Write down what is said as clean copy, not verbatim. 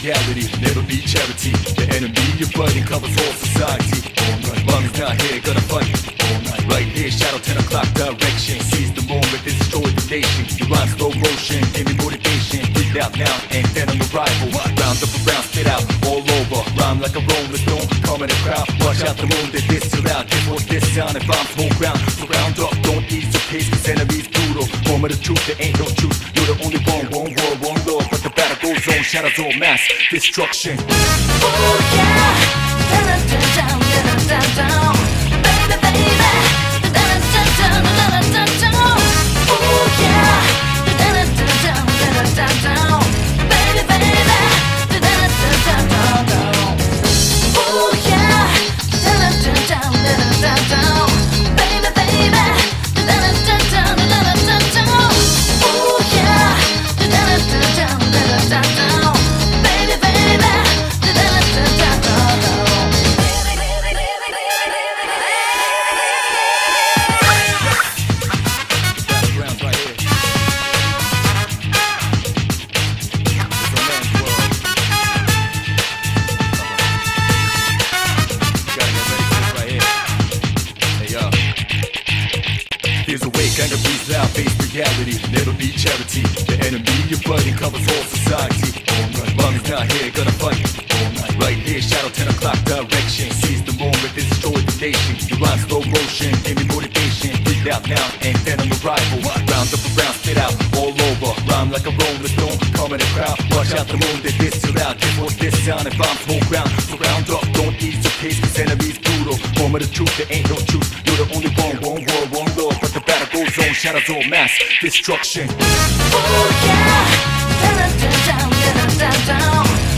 reality, never be charity. The enemy you're fighting covers all society. Mommy's not here, gonna fight. Right here, shadow 10 o'clock direction. Seize the moment, destroy the nation. Your rhyme slow motion, give me motivation. Breathe out now, and then I'm a rival. Round up around, spit out, all over. Rhyme like a rolling stone, calm in the crowd. Watch out the moon, they diss too loud. Get what this sound and bombs whole ground. So round up, don't ease your pace, cause enemies brutal. Moment of truth, there ain't no truth. You're the only one world, one love. But the battle goes on, shadows all mass destruction. Oh yeah, down, down, down, down, down, baby, baby, down, down, down, down, down, down. Oh yeah, down, down, down, down, down, baby, baby, down, down, down, down. Oh yeah, down, down, down, down, down, baby, baby, down, down, down, down, down. Oh yeah, down, down, down, down, down, baby, baby, down, down, down, down. Here's a wake, anger breathes out, face reality, never be charity. The enemy you're fighting covers all society. Mommy's not here, gonna fight. Right here, shadow 10 o'clock direction. Seize the moment, destroy the nation. Your rhyme slow motion, give me motivation. Breathe out now, and then I'm a rival. Round up around, spit out, all over. Rhyme like a rolling stone, calm in the crowd. Watch out the moon, they diss too loud. Get what this sound and bombs whole ground. So round up, don't ease your pace, cause enemies brutal. Moment of truth, there ain't no truth. You're the only one world, one love. But the battle goes on, shadows all mass destruction. Oh yeah, down, down, down, down, down.